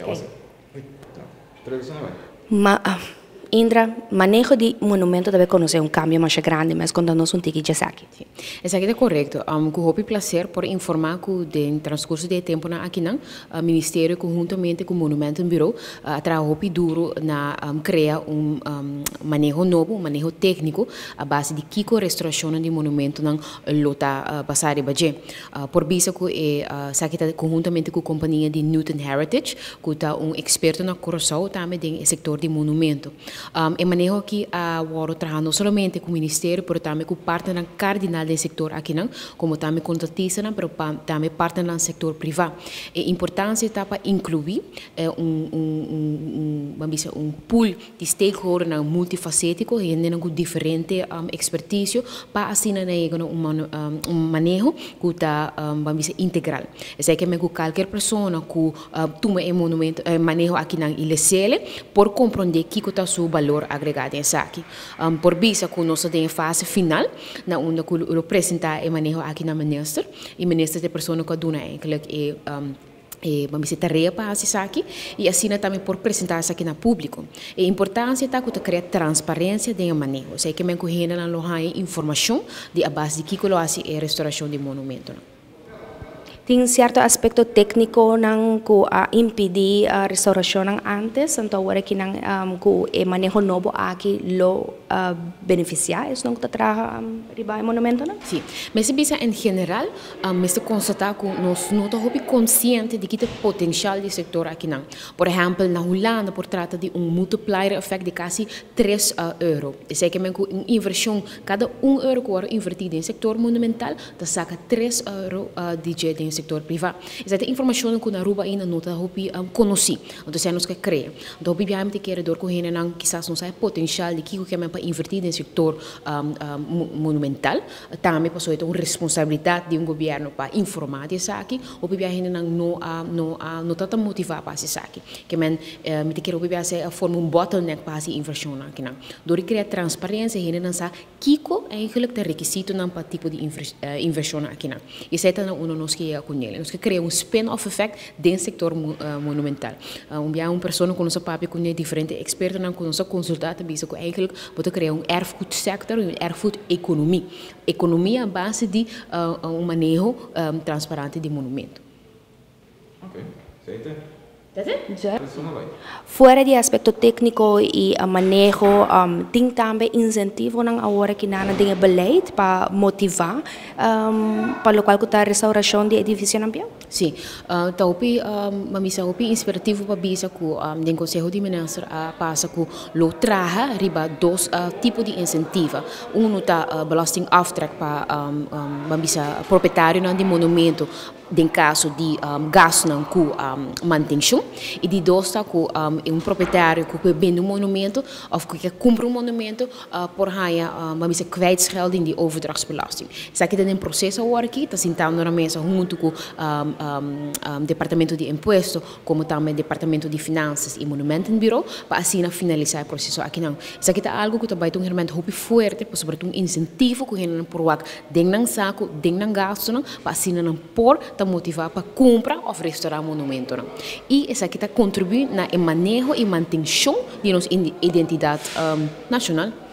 Indra, manejo de monumento deve conhecer cambio mais grande, mas quando nós tiki já aqui. Isso aqui é correto. Com o prazer por informar que no transcurso de tempo aqui o Ministério conjuntamente com o Monumento Bureau trabalhou duro na criar manejo novo, manejo técnico a base de Kiko restauração de monumento na lota Passari Baje. Por isso que aqui conjuntamente com a companhia de Newton Heritage, que está experto na correção também do setor de monumento. E manejo aqui agora trabalhando não somente com o Ministério, mas também com o partner cardinal do setor aqui, como também contratista, mas também partner do setor privado. A importância está para incluir pool de stakeholders multifacético e com diferente expertise para assim manejo que está integral. Isso é que qualquer pessoa que toma o manejo aqui na ILCL por compreender que está o valor agregado em aqui. Por vista que nós temos a fase final, na onde eu apresentar o manejo aqui na Minister, e Minister é a pessoa que dona vamos tarefa para assistir aqui e assim também por apresentar isso aqui na público. A importância está que criar transparência do manejo. Sei que me correndo na loja informação de a base de que coloca a restauração de monumento. Tem certo aspecto técnico nang ku impedir a restauração antes, então agora que nang ku manejo novo aqui lo beneficiar, isso não está riba monumento não? Sim, mas bisa em geral, mas constatar que nós não estamos conscientes de que o potencial do setor aqui não. Por exemplo, na Holanda por trata de multiplier effect de quase 3 euro. Isso é que uma inversão, cada euro que é invertido em setor monumental, da saca 3 euro de setor privado. Essa é a informação que na Aruba ainda não está conhecida. Então, se nós queremos, então, obviamente, que dor com ele não quizás não sabe potencial de que é para invertir no setor monumental, também passou a ter uma responsabilidade de governo para informar isso aqui. Obviamente, não está tão motivado para isso aqui. Que me quero obviamente forma bottleneck para essa inversão aqui não. Dor criar transparência e não sabe que é o requisito para tipo de inversão aqui não. Isso é nós que com ele. Nós criamos spin-off effect dentro do setor monumental. Uma pessoa que nós papi com diferentes expertos que nós consultar também que eigenlijk pode criar erfgoed sector, erfgoed economia. Economia à base de manejo transparente de monumento. Ok, certo? Fora de aspecto técnico e manejo, tem também incentivo na hora que nada tem beleid para motivar para o qual que está a restauração de edifício ambiental? Sim, então mamisa opi inspirativo para bisa que o Conselho de Ministros passa que lo traga riba dois tipos de incentivo. Tá belasting aftrek para mamisa proprietário de monumento em caso de gasto com manutenção e de dois está com proprietário que vende monumento ou que compra monumento por raia mamisa kwijtschelding de overdrachtsbelasting. Isso aqui tem um processo agora aqui, está sentando na mesa junto com Departamento de Imposto, como também Departamento de Finanças e Monumento Bureau, para assim finalizar o processo aqui não. Isso aqui é algo que também tem realmente muito forte, sobre um incentivo que a gente provoca dentro do saco, dentro do gasto, para assim não por motivar para comprar ou restaurar monumento não. E isso aqui está contribuindo na manejo e manutenção de nossa identidade nacional.